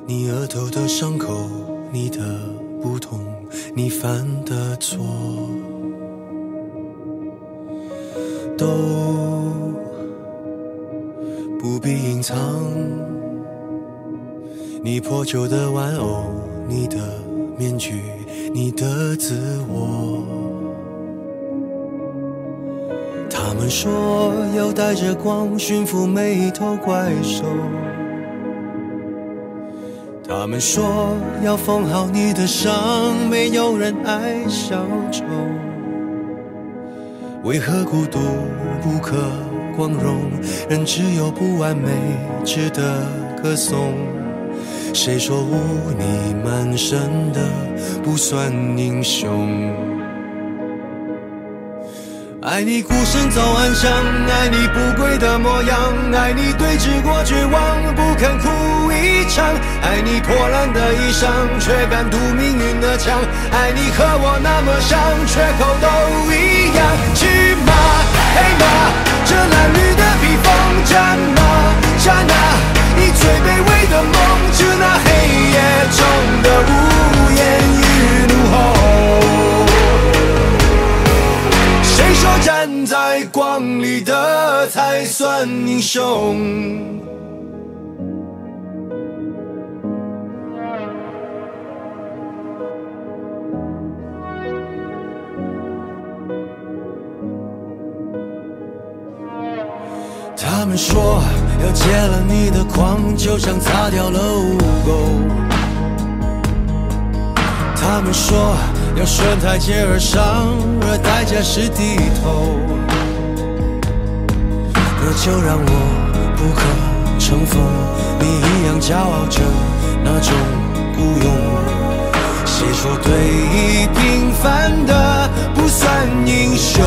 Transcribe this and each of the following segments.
你额头的伤口，你的不同，你犯的错，都不必隐藏。你破旧的玩偶，你的面具，你的自我。他们说要带着光驯服每一头怪兽，他们说要缝好你的伤，没有人爱小丑。为何孤独不可光荣，人只有不完美值得歌颂？谁说污泥满身的不算英雄？爱你孤身走暗巷，爱你不跪的模样，爱你对峙过绝望不肯哭一场，爱你破烂的衣裳却敢堵命运的枪，爱你和我那么像，缺口都一样。去马黑马，这褴褛的披风，战马战啊，以最卑微的梦致那黑夜中的无言与怒吼。谁说站在光里的才算英雄？他们说要戒了你的狂，就像擦掉了污垢。他们说要顺台阶而上，而代价是低头。那就让我不可乘风，你一样骄傲着那种孤勇。谁说对弈平凡的不算英雄？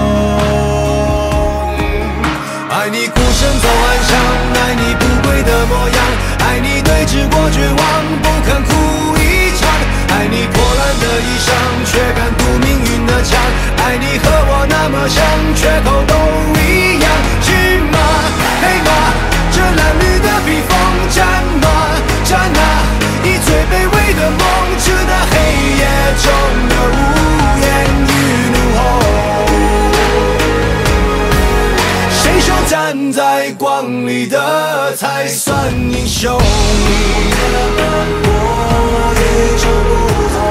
爱你孤身走暗巷，爱你不跪的模样，爱你对峙过绝望不肯哭一场，爱你破烂的衣裳却敢堵命运的枪，爱你和我那么像，缺口都一样。去马黑马，这褴褛的披风，战马战啊，以最卑微的梦致那黑夜中的无言与怒吼。谁说站在光里的才算英雄？你的冷漠与众不同，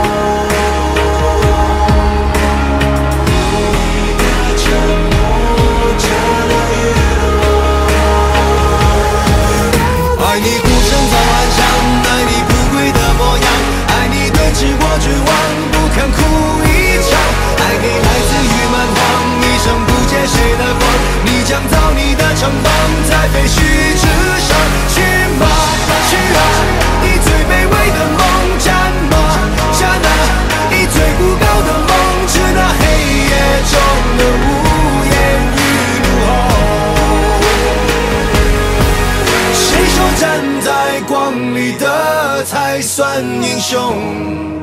你的沉默遮了雨落。爱你孤身走暗巷，爱你不跪的模样，爱你对峙过绝望不肯哭一场，爱你来自于蛮荒，一生不借谁的光，你将造你的城邦在废墟之上。去马去啊，以最卑微的梦战马战啊，以最孤高的梦致那黑夜中的无言与怒吼。谁说站在光里的才算英雄？